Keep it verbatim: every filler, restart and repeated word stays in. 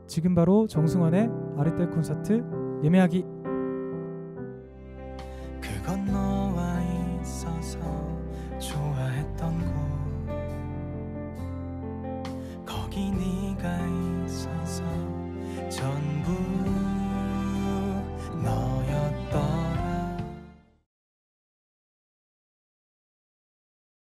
지금 바로 정승환의 아리떼 콘서트 예매하기. 그건 너와 있어서 좋아했던 곳, 거기 네가